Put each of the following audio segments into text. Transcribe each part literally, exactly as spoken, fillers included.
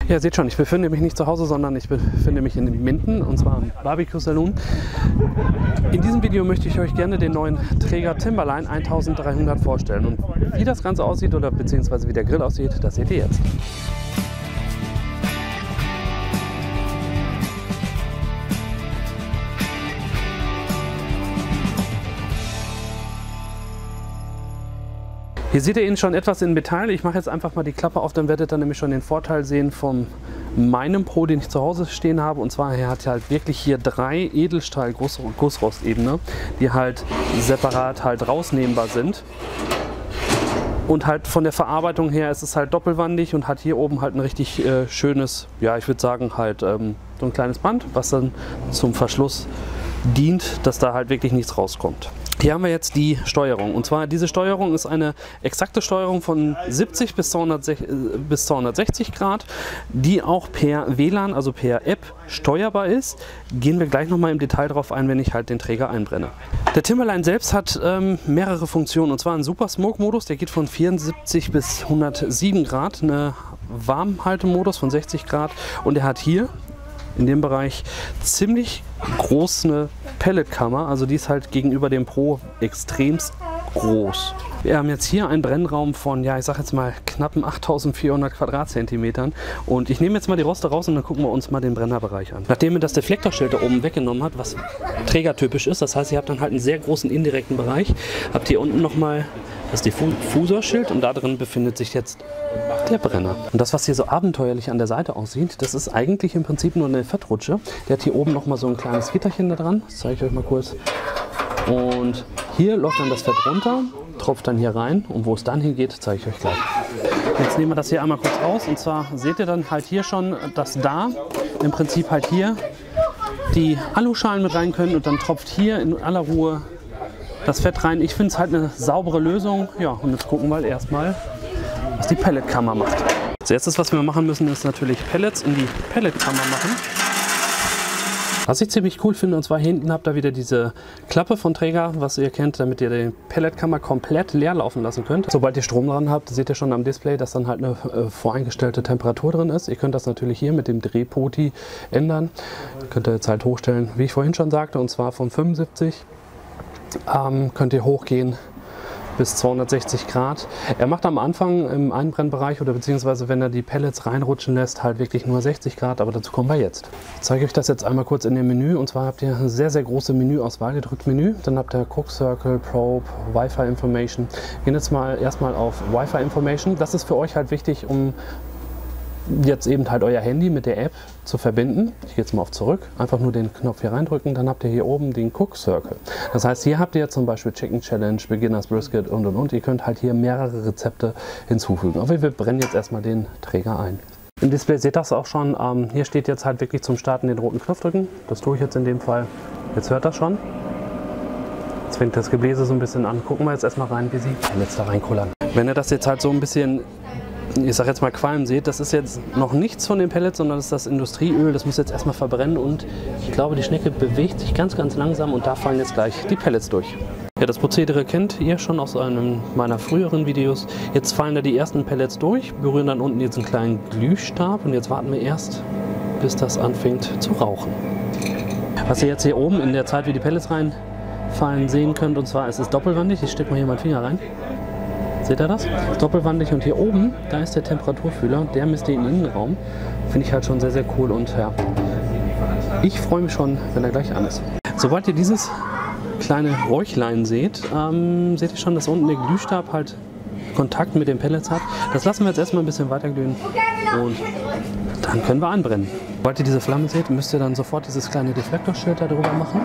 Ja, ihr seht schon, ich befinde mich nicht zu Hause, sondern ich befinde mich in Minden, und zwar im Barbecue Saloon. In diesem Video möchte ich euch gerne den neuen Traeger Timberline eintausenddreihundert vorstellen. Und wie das Ganze aussieht oder beziehungsweise wie der Grill aussieht, das seht ihr jetzt. Hier seht ihr ihn schon etwas in Metall. Ich mache jetzt einfach mal die Klappe auf, dann werdet ihr nämlich schon den Vorteil sehen von meinem Pro, den ich zu Hause stehen habe. Und zwar, er hat halt wirklich hier drei Edelstahl-Gussrostebene, die halt separat halt rausnehmbar sind. Und halt von der Verarbeitung her ist es halt doppelwandig und hat hier oben halt ein richtig äh, schönes, ja, ich würde sagen halt ähm, so ein kleines Band, was dann zum Verschluss dient, dass da halt wirklich nichts rauskommt. Hier haben wir jetzt die Steuerung, und zwar diese Steuerung ist eine exakte Steuerung von siebzig bis zweihundertsechzig Grad, die auch per W L A N, also per App steuerbar ist. Gehen wir gleich nochmal im Detail darauf ein, wenn ich halt den Träger einbrenne. Der Timberline selbst hat ähm, mehrere Funktionen, und zwar einen Super Smoke Modus, der geht von vierundsiebzig bis hundertsieben Grad, eine Warmhaltemodus von sechzig Grad, und er hat hier in dem Bereich ziemlich groß eine Pelletkammer, also die ist halt gegenüber dem Pro extremst groß. Wir haben jetzt hier einen Brennraum von, ja, ich sag jetzt mal knappen achttausendvierhundert Quadratzentimetern, und ich nehme jetzt mal die Roste raus und dann gucken wir uns mal den Brennerbereich an. Nachdem ihr das Deflektorschild da oben weggenommen hat, was trägertypisch ist, das heißt, ihr habt dann halt einen sehr großen indirekten Bereich, habt hier unten nochmal das Diffusorschild und da drin befindet sich jetzt der Brenner. Und das, was hier so abenteuerlich an der Seite aussieht, das ist eigentlich im Prinzip nur eine Fettrutsche. Der hat hier oben nochmal so ein kleines Gitterchen da dran, das zeige ich euch mal kurz. Und hier läuft dann das Fett runter, tropft dann hier rein, und wo es dann hingeht, zeige ich euch gleich. Jetzt nehmen wir das hier einmal kurz raus, und zwar seht ihr dann halt hier schon, dass da im Prinzip halt hier die Aluschalen mit rein können, und dann tropft hier in aller Ruhe das Fett rein. Ich finde es halt eine saubere Lösung. Ja, und jetzt gucken wir erstmal, was die Pelletkammer macht. Als erstes, was wir machen müssen, ist natürlich Pellets in die Pelletkammer machen. Was ich ziemlich cool finde, und zwar hinten habt ihr wieder diese Klappe von Traeger, was ihr kennt, damit ihr die Pelletkammer komplett leer laufen lassen könnt. Sobald ihr Strom dran habt, seht ihr schon am Display, dass dann halt eine äh, voreingestellte Temperatur drin ist. Ihr könnt das natürlich hier mit dem Drehpoti ändern. Könnt ihr jetzt halt hochstellen, wie ich vorhin schon sagte, und zwar von fünfundsiebzig. Ähm, könnt ihr hochgehen bis zweihundertsechzig Grad. Er macht am Anfang im Einbrennbereich oder beziehungsweise wenn er die Pellets reinrutschen lässt, halt wirklich nur sechzig Grad, aber dazu kommen wir jetzt. Ich zeige euch das jetzt einmal kurz in dem Menü, und zwar habt ihr eine sehr, sehr große Menüauswahl. Ihr drückt Menü, dann habt ihr Cook Circle, Probe, Wi-Fi Information. Wir gehen jetzt mal erstmal auf Wi-Fi Information. Das ist für euch halt wichtig, um jetzt eben halt euer Handy mit der App zu verbinden. Ich gehe jetzt mal auf zurück, einfach nur den Knopf hier reindrücken, dann habt ihr hier oben den Cook Circle. Das heißt, hier habt ihr zum Beispiel Chicken Challenge, Beginners Brisket und und und. Ihr könnt halt hier mehrere Rezepte hinzufügen. Aber wir brennen jetzt erstmal den Träger ein. Im Display seht ihr das auch schon. Ähm, hier steht jetzt halt wirklich zum Starten den roten Knopf drücken. Das tue ich jetzt in dem Fall. Jetzt hört das schon. Jetzt fängt das Gebläse so ein bisschen an. Gucken wir jetzt erstmal rein, wie sie jetzt da reinkullern. Wenn ihr das jetzt halt so ein bisschen, ich sag jetzt mal Qualm seht, das ist jetzt noch nichts von den Pellets, sondern das ist das Industrieöl, das muss jetzt erstmal verbrennen, und ich glaube, die Schnecke bewegt sich ganz, ganz langsam, und da fallen jetzt gleich die Pellets durch. Ja, das Prozedere kennt ihr schon aus einem meiner früheren Videos. Jetzt fallen da die ersten Pellets durch, berühren dann unten jetzt einen kleinen Glühstab, und jetzt warten wir erst, bis das anfängt zu rauchen. Was ihr jetzt hier oben in der Zeit, wie die Pellets reinfallen, sehen könnt, und zwar ist es doppelwandig. Ich stecke mal hier meinen Finger rein. Seht ihr das? Doppelwandig, und hier oben, da ist der Temperaturfühler, der misst den Innenraum. Finde ich halt schon sehr, sehr cool, und ja, ich freue mich schon, wenn er gleich an ist. Sobald ihr dieses kleine Räuchlein seht, ähm, seht ihr schon, dass unten der Glühstab halt Kontakt mit den Pellets hat. Das lassen wir jetzt erstmal ein bisschen weiter glühen, und dann können wir anbrennen. Sobald ihr diese Flamme seht, müsst ihr dann sofort dieses kleine Deflektorschild da drüber machen.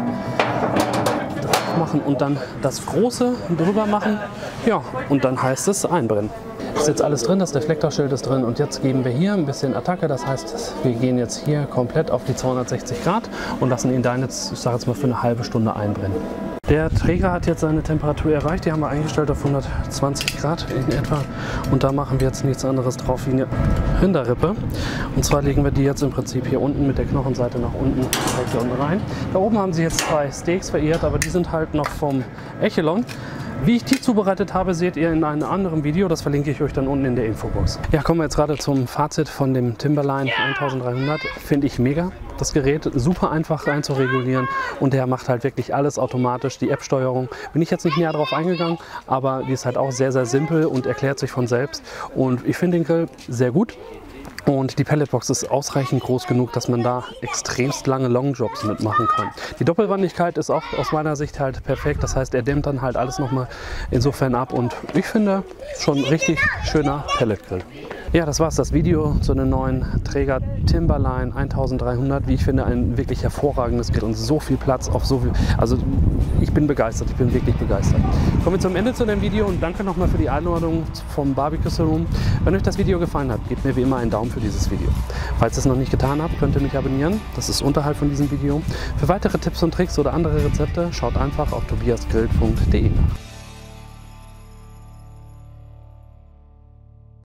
machen und dann das große drüber machen, ja, und dann heißt es einbrennen. Ist jetzt alles drin, das Deflektorschild ist drin, und jetzt geben wir hier ein bisschen Attacke, das heißt, wir gehen jetzt hier komplett auf die zweihundertsechzig Grad und lassen ihn dann jetzt, ich sage jetzt mal, für eine halbe Stunde einbrennen. Der Träger hat jetzt seine Temperatur erreicht, die haben wir eingestellt auf hundertzwanzig Grad in etwa, und da machen wir jetzt nichts anderes drauf wie eine Rinderrippe, und zwar legen wir die jetzt im Prinzip hier unten mit der Knochenseite nach unten, direkt hier unten rein. Da oben haben sie jetzt zwei Steaks verehrt, aber die sind halt noch vom Echelon. Wie ich die zubereitet habe, seht ihr in einem anderen Video, das verlinke ich euch dann unten in der Infobox. Ja, kommen wir jetzt gerade zum Fazit von dem Timberline eintausenddreihundert. Finde ich mega. Das Gerät super einfach rein zu regulieren und der macht halt wirklich alles automatisch. Die App-Steuerung bin ich jetzt nicht näher drauf eingegangen, aber die ist halt auch sehr, sehr simpel und erklärt sich von selbst. Und ich finde den Grill sehr gut. Und die Pelletbox ist ausreichend groß genug, dass man da extremst lange Longjobs mitmachen kann. Die Doppelwandigkeit ist auch aus meiner Sicht halt perfekt. Das heißt, er dämmt dann halt alles nochmal insofern ab. Und ich finde, schon richtig schöner Pelletgrill. Ja, das war's, das Video zu dem neuen Traeger Timberline eintausenddreihundert. Wie ich finde, ein wirklich hervorragendes Gerät und so viel Platz auf so viel. Also ich bin begeistert, ich bin wirklich begeistert. Kommen wir zum Ende zu dem Video und danke nochmal für die Einladung vom Barbecue Saloon. Wenn euch das Video gefallen hat, gebt mir wie immer einen Daumen für dieses Video. Falls ihr es noch nicht getan habt, könnt ihr mich abonnieren. Das ist unterhalb von diesem Video. Für weitere Tipps und Tricks oder andere Rezepte schaut einfach auf tobiasgrill punkt de nach.